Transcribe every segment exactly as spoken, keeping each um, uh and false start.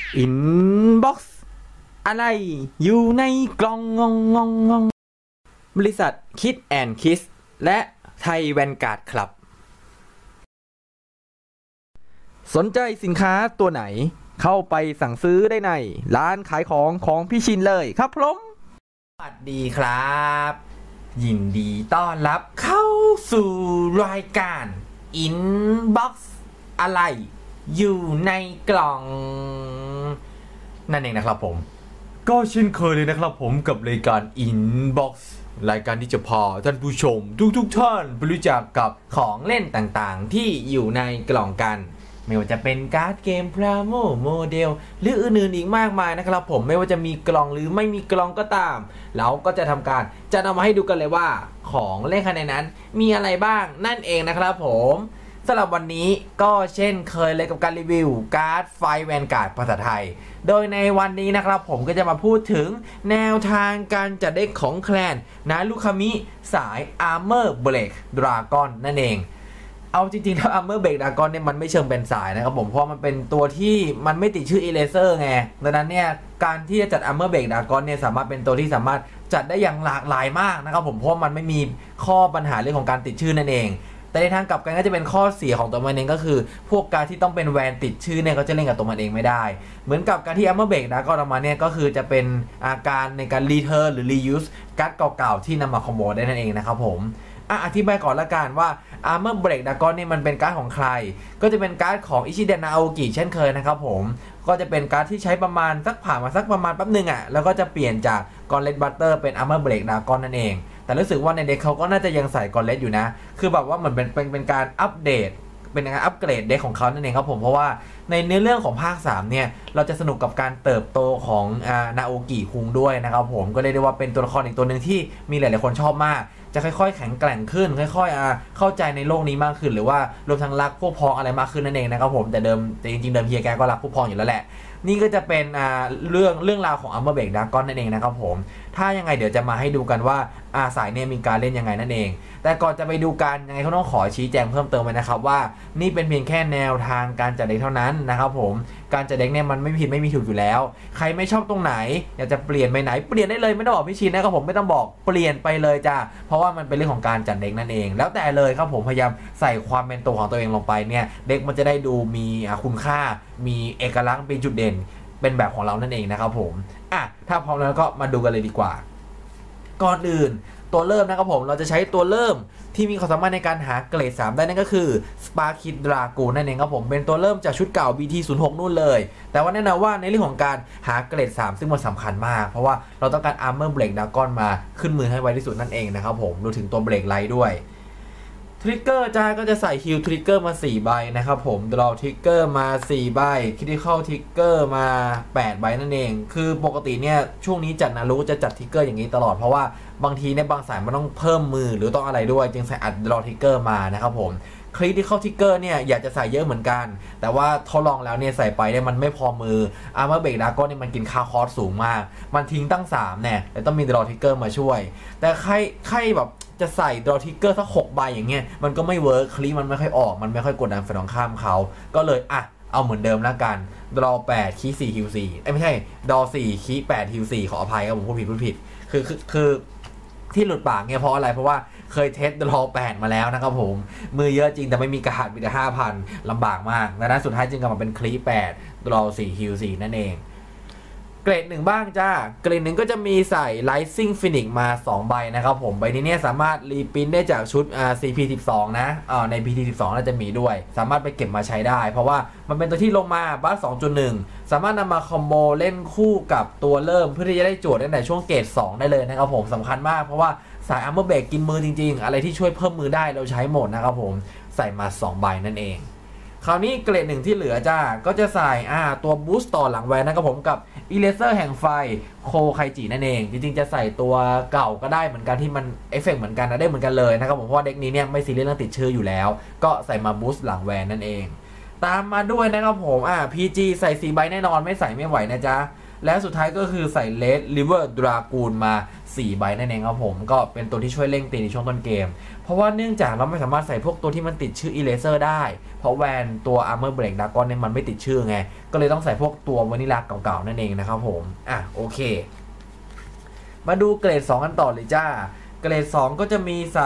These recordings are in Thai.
อินบ็อกซ์อะไรอยู่ในกล่องงงงงงงบริษัทคิดแอนด์คิสและไทยแวนการ์ดคลับสนใจสินค้าตัวไหนเข้าไปสั่งซื้อได้ในร้านขายของของพี่ชินเลยครับผมสวัสดีครับยินดีต้อนรับเข้าสู่รายการ Inbox อะไรอยู่ในกล่องนั่นเองนะครับผมก็เช่นเคยเลยนะครับผมกับรายการ Inbox รายการที่จะพาท่านผู้ชมทุกๆท่านไปรู้จักกับของเล่นต่างๆที่อยู่ในกล่องกันไม่ว่าจะเป็นการ์ดเกมพราโมโมเดลหรืออื่นๆอีกมากมายนะครับผมไม่ว่าจะมีกล่องหรือไม่มีกล่องก็ตามเราก็จะทำการจะนำมาให้ดูกันเลยว่าของเล่นภายในนั้นมีอะไรบ้างนั่นเองนะครับผมสำหรับวันนี้ก็เช่นเคยเลยกับการรีวิวการ์ดไฟแวนการ์ดภาษาไทยโดยในวันนี้นะครับผมก็จะมาพูดถึงแนวทางการจัดเด็กของแคลนนารุคามิสาย Armor Break Dragon นั่นเองเอาจริงๆแล้ว Armor Break Dragon เนี่ยมันไม่เชิงเป็นสายนะครับผมเพราะมันเป็นตัวที่มันไม่ติดชื่อ Eraser ไงดังนั้นเนี่ยการที่จะจัด Armor Break Dragon เนี่ยสามารถเป็นตัวที่สามารถจัดได้อย่างหลากหลายมากนะครับผมเพราะมันไม่มีข้อปัญหาเรื่องของการติดชื่อนั่นเองแต่ในทางกลับกันก็จะเป็นข้อเสียของตัวมันเองก็คือพวกการที่ต้องเป็นแวนติดชื่อเนี่ยก็จะเล่นกับตัวมันเองไม่ได้เหมือนกับการที่ Armor Break Dragon ออกมาเนี่ยก็คือจะเป็นอาการในการ Return หรือ Reuse การ์ดเก่าๆที่นำมาคอมโบได้นั่นเองนะครับผมอธิบายก่อนละกันว่า Armor Break Dragon นี่มันเป็นการ์ดของใครก็จะเป็นการ์ดของอิชิเดะ นาโอกิเช่นเคยนะครับผมก็จะเป็นการ์ดที่ใช้ประมาณสักผ่านมาสักประมาณแป๊บนึงอ่ะแล้วก็จะเปลี่ยนจากกอนเลตบัตเตอร์เป็น Armor Break Dragon นั่นเองแต่รู้สึกว่าในเด็กเขาก็น่าจะยังใส่กอนเลตอยู่นะคือแบบว่าเหมือนเป็นเป็นเป็นการอัปเดตเป็นการอัปเกรดเด็กของเขานั่นเองครับผมเพราะว่าในเนื้อเรื่องของภาคสามเนี่ยเราจะสนุกกับการเติบโตของอ่านาโอกิคุงด้วยนะครับผมก็เรียกได้ว่าเป็นตัวละครอีกตัวหนึ่งที่มีหลายๆคนชอบมากจะค่อยๆแข็งแกร่งขึ้นค่อยๆอ่าเข้าใจในโลกนี้มากขึ้นหรือว่ารวมทั้งรักพวกพ้องอะไรมากขึ้นนั่นเองนะครับผมแต่เดิมแต่จริงๆเดิมเฮียแกก็รักพวกพ้องอยู่แล้วแหละนี่ก็จะเป็นอ่าเรื่องเรื่องราวของ Armor Break Dragon นั่นเองนะครับผมถ้ายังไงเดี๋ยวจะมาให้ดูกันว่าอาสายเนี่ยมีการเล่นยังไงนั่นเองแต่ก่อนจะไปดูกันยังไงเขาต้องขอชี้แจงเพิ่มเติมไปนะครับว่านี่เป็นเพียงแค่แนวทางการจัดเด็กเท่านั้นนะครับผมการจัดเด็กเนี่ยมันไม่ผิดไม่มีถูกอยู่แล้วใครไม่ชอบตรงไหนอยากจะเปลี่ยนไปไหนเปลี่ยนได้เลยไม่ต้องบอกพี่ชินนะครับผมไม่ต้องบอกเปลี่ยนไปเลยจ้าเพราะว่ามันเป็นเรื่องของการจัดเด็กนั่นเองแล้วแต่เลยครับผมพยายามใส่ความเป็นตัวของตัวเองลงไปเนี่ยเด็กมันจะได้ดูมีคุณค่ามีเอกลักษณ์เป็นจุดเด่นเป็นแบบของเรานั่นเองนะครับผมอ่ะถ้าพร้อมแล้วก็มาดูกันเลยดีกว่าก่อนอื่นตัวเริ่มนะครับผมเราจะใช้ตัวเริ่มที่มีความสามารถในการหาเกรดสามได้นั่นก็คือ Sparkid Dragoon นั่นเองครับผมเป็นตัวเริ่มจากชุดเก่า บี ที ศูนย์หก นู่นเลยแต่ว่าแน่นอนว่าในเรื่องของการหาเกรดสามซึ่งมันสำคัญมากเพราะว่าเราต้องการ Armor Break Dragon มาขึ้นมือให้ไวที่สุดนั่นเองนะครับผมรวมถึงตัว Break Light ด้วยทริกเกอร์จ้าก็จะใส่ฮิลทริกเกอร์มาสี่ใบนะครับผมดรอทริกเกอร์มาสี่ใบคริติคอลทริกเกอร์มาแปดใบนั่นเองคือปกติเนี่ยช่วงนี้จัดนารุจะจัดทริกเกอร์อย่างนี้ตลอดเพราะว่าบางทีเนี่ยบางสายมันต้องเพิ่มมือหรือต้องอะไรด้วยจึงใส่อัดดรอทริกเกอร์มานะครับผมคริติคอลทริกเกอร์เนี่ยอยากจะใส่เยอะเหมือนกันแต่ว่าทดลองแล้วเนี่ยใส่ไปเนี่ยมันไม่พอมือ Armor Break Dragon เนี่ยมันกินค่าคอสสูงมากมันทิ้งตั้งสามเนี่ยแต่ต้องมีดรอทริกเกอร์มาช่วยแต่ใครใครแบบจะใส่ดรอทิกเกอร์สักหกใบอย่างเงี้ยมันก็ไม่เวิร์คคลีมันไม่ค่อยออกมันไม่ค่อยกดดันฝ่ายตรงข้ามเขาก็เลยอ่ะเอาเหมือนเดิมแล้วกันดรอแปดคีสี่ฮิวสี่เอ้ยไม่ใช่ดรอสี่คีแปดฮิวสี่ขออภัยครับผมพูดผิดพูดผิดคือคือคือที่หลุดปากเนี่ยเพราะอะไรเพราะว่าเคยเทสดรอแปดมาแล้วนะครับผมมือเยอะจริงแต่ไม่มีกระหัตมีแต่ห้าพันลำบากมากดังนั้นสุดท้ายจึงกลับมาเป็นคลีแปดดรอสี่ฮิวสี่นั่นเองเกรดหนึ่งบ้างจ้าเกรดหนึ่งก็จะมีใส่ Rising Phoenix มาสองใบนะครับผมใบนี้เนี่ยสามารถรีพินได้จากชุดอ่า ซี พี สิบสอง นะอ่าใน พี ที สิบสอง น่าจะมีด้วยสามารถไปเก็บมาใช้ได้เพราะว่ามันเป็นตัวที่ลงมาบัส สองจุดหนึ่ง สามารถนำมาคอมโบเล่นคู่กับตัวเริ่มเพื่อที่จะได้โจทย์ตั้งแต่ช่วงเกรดสองได้เลยนะครับผมสำคัญมากเพราะว่าสาย Armor Break กินมือจริงๆอะไรที่ช่วยเพิ่มมือได้เราใช้หมดนะครับผมใส่มาสองใบนั่นเองคราวนี้เกรดหนึ่งที่เหลือจ้าก็จะใส่อ่าตัวบูสต์ต่อหลังแวนนะครับผมกับอีเลเซอร์แห่งไฟโคไคจินั่นเองจริงๆจะใส่ตัวเก่าก็ได้เหมือนกันที่มันเอฟเฟกต์เหมือนกันนะได้เหมือนกันเลยนะครับผมเพราะว่าเด็กนี้เนี่ยไม่ซีเรียสเรื่องติดชื่ออยู่แล้วก็ใส่มาบูสต์หลังแวนนั่นเองตามมาด้วยนะครับผมอ่า พี จี ใส่สี่ใบแน่นอนไม่ใส่ไม่ไหวนะจ๊ะและสุดท้ายก็คือใส่เลดริเวอร์ดรากูนมาสี่ใบนั่นเองครับผมก็เป็นตัวที่ช่วยเร่งตีในช่วงต้นเกมเพราะว่าเนื่องจากเราไม่สามารถใส่พวกตัวที่มันติดชื่อ Eraser ได้เพราะแวนตัว Armor Break Dragon เนี่ยมันไม่ติดชื่อไงก็เลยต้องใส่พวกตัววานิลาเก่าๆนั่นเองนะครับผมอ่ะโอเคมาดูเกรดสองกันต่อเลยจ้าเกรดสองก็จะมีใส่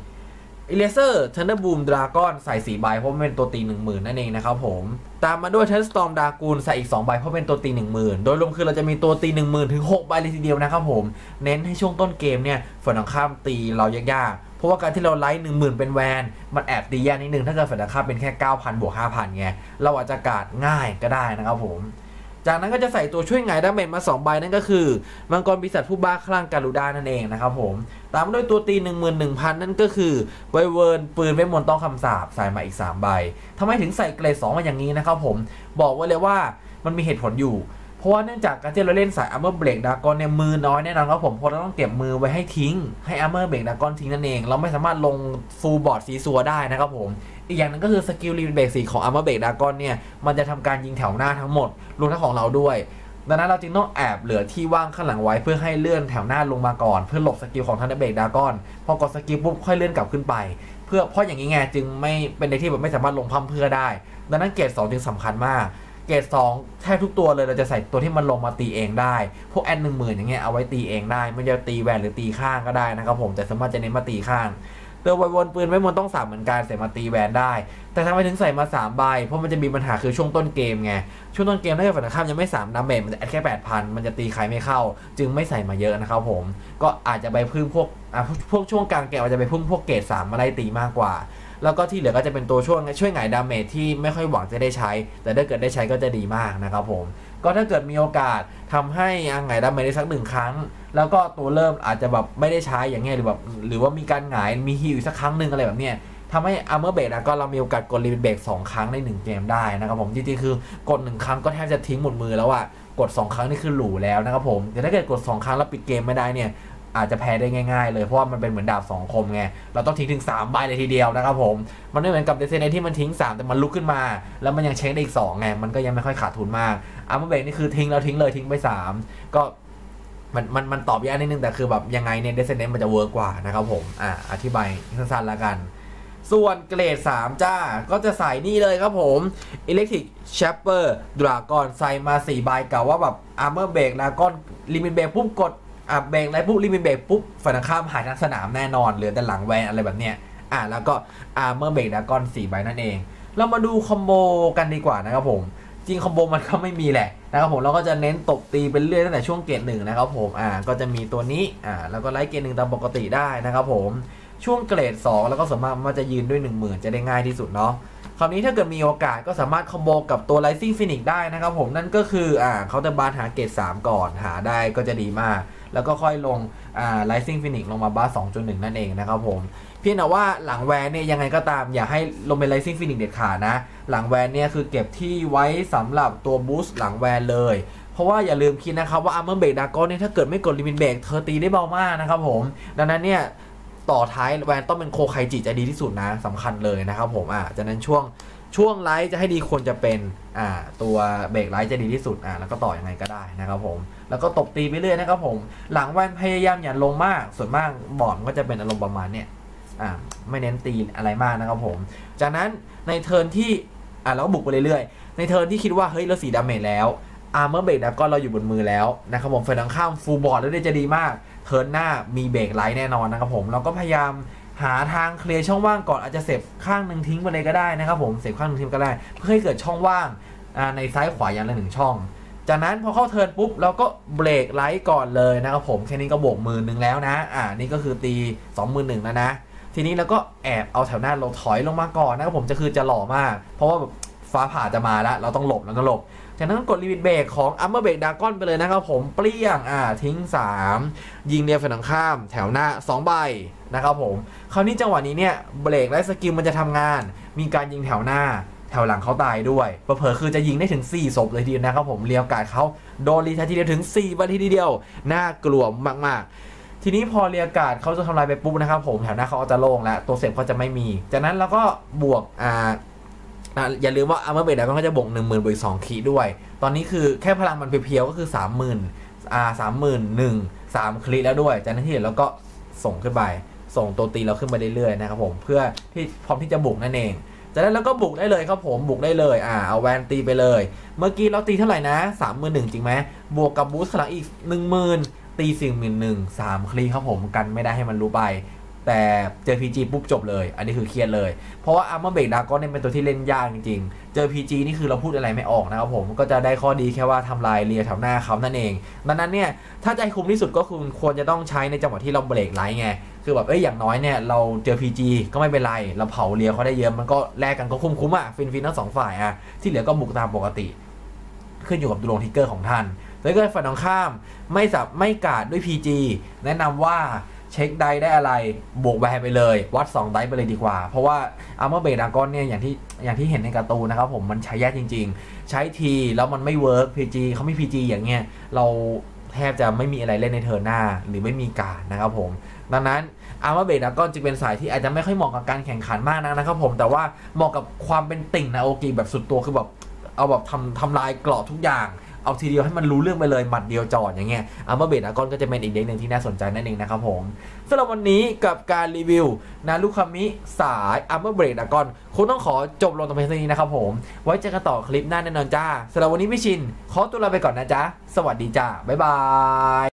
Eraser Thunderboom Dragon ใส่สี่ใบเพราะมันเป็นตัวตี หนึ่งหมื่น นั่นเองนะครับผมตามมาด้วย Thunderstorm Dragoon ใส่อีกสองใบเพราะเป็นตัวตี หนึ่งหมื่น โดยรวมคือเราจะมีตัวตี หนึ่งหมื่น ถึงหกใบเลยทีเดียวนะครับผมเน้นให้ช่วงต้นเกมเนี่ยฝ่ายตรงข้ามตีเรายากๆเพราะว่าการที่เราไลท์ หนึ่งหมื่น เป็นแวนมันแอบตียากนิดนึงถ้าเกิดฝ่ายตรงข้ามเป็นแค่ เก้าพัน บวก ห้าพัน ไงเราอาจจะกาดง่ายก็ได้นะครับผมจากนั้นก็จะใส่ตัวช่วยไงดาเมจมาสองใบนั่นก็คือมังกรปีศาจผู้บ้าคลั่งการูด้านั่นเองนะครับผมตามด้วยตัวตี หนึ่งหมื่นหนึ่งพัน นั่นก็คือไวเวิร์นปืนเวทมนต์ต้องคำสาปใส่มาอีกสามใบทำไมถึงใส่เกรดสองมาอย่างนี้นะครับผมบอกไว้เลยว่ามันมีเหตุผลอยู่เพราะว่าเนื่องจากการที่เราเล่นสาย Armor Break Dragon เนี่ยมือน้อยแน่นอนครับผมเพราะเราต้องเก็บมือไว้ให้ทิ้งให้ Armor Break Dragon ทิ้งนั่นเองเราไม่สามารถลงฟูลบอร์ดซีซัวได้นะครับผมอีกอย่างนึงก็คือสกิลรีเบรกสี่ของ Armor Break Dragon เนี่ยมันจะทำการยิงแถวหน้าทั้งหมดรวมทั้งของเราด้วยดังนั้นเราจึงต้องแอบเหลือที่ว่างข้างหลังไว้เพื่อให้เลื่อนแถวหน้าลงมาก่อนเพื่อหลบสกิลของ Thunder Break Dragon พอกดสกิลปุ๊บค่อยเลื่อนกลับขึ้นไปเพื่อเพราะอย่างนี้ไงจึงไม่เป็นในที่แบบไม่สามารถลงพั่มเพื่อได้ดังนั้นเกรดสองจึงสำคัญมากเกรดสองแทบทุกตัวเลยเราจะใส่ตัวที่มันลงมาตีเองได้พวกแอนหนึ่งหมื่นอย่างเงี้ยเอาไว้ตีเองได้ไม่จะตีแวนหรือตีข้างก็ได้นะครับผมแต่สามารถจะเน้นมาตีข้างตัวไวโวนปืนไว้มนต้องสามเหมือนกันใส่มาตีแวนได้แต่ทำไมถึงใส่มาสามใบเพราะมันจะมีปัญหาคือช่วงต้นเกมไงช่วงต้นเกมถ้าเกิดฝ่ายตรงข้ามยังไม่สามดาเมจมันจะแค่ แปดพัน มันจะตีใครไม่เข้าจึงไม่ใส่มาเยอะนะครับผมก็อาจจะไปพึ่งพวกอ่ะพวกช่วงกลางเกมอาจจะไปพึ่งพวกเกรดสามมาไล่ตีมากกว่าแล้วก็ที่เหลือก็จะเป็นตัวช่วยช่วยไงดาเมจที่ไม่ค่อยหวังจะได้ใช้แต่ถ้าเกิดได้ใช้ก็จะดีมากนะครับผมก็ถ้าเกิดมีโอกาสทำให้ไงดาเมจได้สักหนึ่งครั้งแล้วก็ตัวเริ่มอาจจะแบบไม่ได้ใช้อย่างเงี้ยหรือแบบหรือว่ามีการหงายมีฮีลอีกสักครั้งหนึ่งอะไรแบบเนี้ยทำให้ Armor Break แล้วก็เรามีโอกาสกดรีเบรกสองครั้งในหนึ่งเกมได้นะครับผมจริงๆคือกดหนึ่งครั้งก็แทบจะทิ้งหมดมือแล้วอะกดสองครั้งนี่คือหรูแล้วนะครับผมแต่ถ้าเกิดกดสองครั้งแล้วปิดเกมไม่ได้เนี่ยอาจจะแพ้ได้ง่ายๆเลยเพราะว่ามันเป็นเหมือนดาบสองคมไงเราต้องทิ้งถึงสามใบเลยทีเดียวนะครับผมมันไม่เหมือนกับเดซเนที่มันทิ้งสามแต่มันลุกขึ้นมาแล้วมันยังเช็คได้อีกสองไงมันก็ยังไม่ค่อยขาดทุนมาก Armor Break นี่คือทิ้งแล้วทิ้งเลยทิ้งไปสามก็มันมันมันตอบยากนิดนึงแต่คือแบบยังไงเนี่ยเดซเนมันจะเวิร์กกว่านะครับผมอ่าอธิบายสั้นๆแล้วกันส่วนเกรดสามจ้าก็จะใส่นี่เลยครับผม Electric Shaper Dragon ใส่มาสี่ใบกะว่าแบบ Armor Break Dragon Limit Break ปุ๊บกดอ่ะเบรกอะไรปุ๊บลิมิตเบรกปุ๊บฝ่ายตรงข้ามหายทั้งสนามแน่นอนเหลือแต่หลังแวนอะไรแบบเนี้ยอ่ะแล้วก็อาร์เมอร์เบรกดราก้อนสี่ใบนั่นเองเรามาดูคอมโบกันดีกว่านะครับผมจริงคอมโบมันก็ไม่มีแหละนะครับผมเราก็จะเน้นตบตีเป็นเรื่อยตั้งแต่ช่วงเกรดหนึ่งนะครับผมอ่าก็จะมีตัวนี้อ่าแล้วก็ไลท์เกรดหนึ่งตามปกติได้นะครับผมช่วงเกรดสองแล้วก็สามารถมันจะยืนด้วย หนึ่งหมื่น จะได้ง่ายที่สุดเนาะคราวนี้ถ้าเกิดมีโอกาสก็สามารถคอมโบกับตัว Rising Phoenix ได้นะครับผมนั่นก็คืออ่าเขาจะบานหาเกรดสามก่อนหาได้ก็จะดีมากแล้วก็ค่อยลงอ่า Rising Phoenix ลงมาบ้า สองจุดหนึ่ง นั่นเองนะครับผมเพียงแต่ว่าหลังแวนเนี่ยยังไงก็ตามอย่าให้ลงเป็น Rising Phoenix เด็ดขาดนะหลังแวนเนี่ยคือเก็บที่ไว้สำหรับตัวบูสต์หลังแวนเลยเพราะว่าอย่าลืมคิดนะครับว่า Armor Break Dragon เนี่ยถ้าเกิดไม่กด Limit Break เธอตีได้เบามากนะครับผมดังนั้นเนี่ยต่อท้ายแวนต้องเป็นโคไคจิจะดีที่สุดนะสำคัญเลยนะครับผมอ่ะจากนั้นช่วงช่วงไลท์จะให้ดีควรจะเป็นอ่าตัวเบรกไลท์จะดีที่สุดอ่าแล้วก็ต่อยังไงก็ได้นะครับผมแล้วก็ตบตีไปเรื่อยนะครับผมหลังแวนพยายามอย่าลงมากส่วนมากบอร์ดก็จะเป็นอารมณ์ประมาณเนี้ยอ่าไม่เน้นตีอะไรมากนะครับผมจากนั้นในเทิร์นที่อ่าเราก็บุกไปเรื่อยๆในเทิร์นที่คิดว่าเฮ้ยเราสีดาเมจแล้วArmor Break Dragonเราอยู่บนมือแล้วนะครับผมฝ่ายตรงข้ามฟูลบอร์ดแล้วจะดีมากเทิร์นหน้ามีเบรกไลท์แน่นอนนะครับผมเราก็พยายามหาทางเคลียร์ช่องว่างก่อนอาจจะเสพข้างหนึ่งทิ้งไปเลยก็ได้นะครับผมเสพข้างหนึ่งทิ้งก็ได้เพื่อให้เกิดช่องว่างในซ้ายขวาอย่างละหนึ่งช่องจากนั้นพอเข้าเทิร์นปุ๊บเราก็เบรกไลท์ก่อนเลยนะครับผมแค่นี้ก็บวกหมื่นหนึ่งแล้วนะอ่านี่ก็คือตีสองหมื่นหนึ่งแล้วนะทีนี้เราก็แอบเอาแถวหน้าเราถอยลงมาก่อนนะครับผมจะคือจะหล่อมากเพราะว่าแบบฟ้าผ่าจะมาแล้วเราต้องหลบแล้วก็หลบจากนั้นกดลิมิตเบรกของ Armor Break Dragon ไปเลยนะครับผมเปรี้ยงอ่าทิ้งสามยิงเดียวฝั่งตรงข้ามแถวหน้าสองใบนะครับผมคราวนี้จังหวะนี้เนี่ยเบรกและสกิลมันจะทำงานมีการยิงแถวหน้าแถวหลังเขาตายด้วยเผลอๆคือจะยิงได้ถึงสี่ศพเลยทีเดียวนะครับผมเรียวกาดเขาโดนรีทายทีเดียวถึงสี่ใบทีเดียวน่ากลัวมากๆทีนี้พอเรียกาดเขาจะทำลายไปปุ๊บนะครับผมแถวหน้าเขาจะโล่งแล้วตัวเสพเขาจะไม่มีจากนั้นเราก็บวกอ่าอย่าลืมว่าอาร์เมอร์เบดก็จะบวกหนึ่งหมื่นบวกอีกสองคีด้วยตอนนี้คือแค่พลังมันเพียวๆก็คือสามหมื่นอ่าสามหมื่นหนึ่งสามคลิแล้วด้วยจากนั้นที่เหลือแล้วก็ส่งขึ้นไปส่งตัวตีเราขึ้นไปเรื่อยๆนะครับผมเพื่อที่พร้อมที่จะบุกนั่นเองจากนั้นเราก็บุกได้เลยครับผมบุกได้เลยอ่าเอาแวนตีไปเลยเมื่อกี้เราตีเท่าไหร่นะสามหมื่นหนึ่งจริงไหมบวกกับบูสต์พลังอีกหนึ่งหมื่นตีสี่หมื่นหนึ่งสามคลิครับผมกันไม่ได้ให้มันรู้ไปแต่เจอ พี จี ปุ๊บจบเลยอันนี้คือเครียดเลยเพราะว่าอาร์เมอร์เบรกดราก้อนเนี่ยเป็นตัวที่เล่นยากจริงๆเจอ พี จี นี่คือเราพูดอะไรไม่ออกนะครับผมก็จะได้ข้อดีแค่ว่าทำลายเลียแถวหน้าเขานั่นเองดังนั้นเนี่ยถ้าจะให้คุ้มที่สุดก็คือควรจะต้องใช้ในจังหวะที่เราเบรกไลท์ไงคือแบบเอ้ยอย่างน้อยเนี่ยเราเจอ พี จี ก็ไม่เป็นไรเราเผาเลียเขาได้เยอะมันก็แลกกันก็คุ้มๆอ่ะฟินฟินทั้งสองฝ่ายอ่ะที่เหลือก็บุกตามปกติขึ้นอยู่กับดวงทิกเกอร์ของท่านถ้าเกิดฝ่ายตรงข้ามไม่สับไม่กาดด้วย พี จี แนะนำว่าเช็คไดได้อะไรบวกแวร์ไปเลยวัดสองไดไปเลยดีกว่าเพราะว่าอาร์เมอร์เบรกดราก้อนเนี่ยอย่างที่อย่างที่เห็นในการ์ตูนนะครับผมมันใช้ยากจริงๆใช้ทีแล้วมันไม่เวิร์ก พี จี เขาไม่ พี จี อย่างเงี้ยเราแทบจะไม่มีอะไรเล่นในเทิร์นหน้าหรือไม่มีการนะครับผมดังนั้นอาร์เมอร์เบรกดราก้อนจึงเป็นสายที่อาจจะไม่ค่อยเหมาะกับการแข่งขันมากนะครับผมแต่ว่าเหมาะกับความเป็นติ่งนาโอกิแบบสุดตัวคือแบบเอาแบบทำทำลายเกราะทุกอย่างเอาทีเดียวให้มันรู้เรื่องไปเลยหมัดเดียวจอดอย่างเงี้ยอาร์เมอร์เบรกดราก้อนก็จะเป็นอีกเด็กหนึ่งที่น่าสนใจนั่นเองนะครับผมสำหรับวันนี้กับการรีวิวนารุคามิสายอาร์เมอร์เบรกดราก้อนคงต้องขอจบลงตรงเพียงเท่านี้นะครับผมไว้เจอกันต่อคลิปหน้าแน่นอนจ้าสำหรับวันนี้พี่ชินขอตัวลาไปก่อนนะจ๊ะสวัสดีจ้าบ๊ายบาย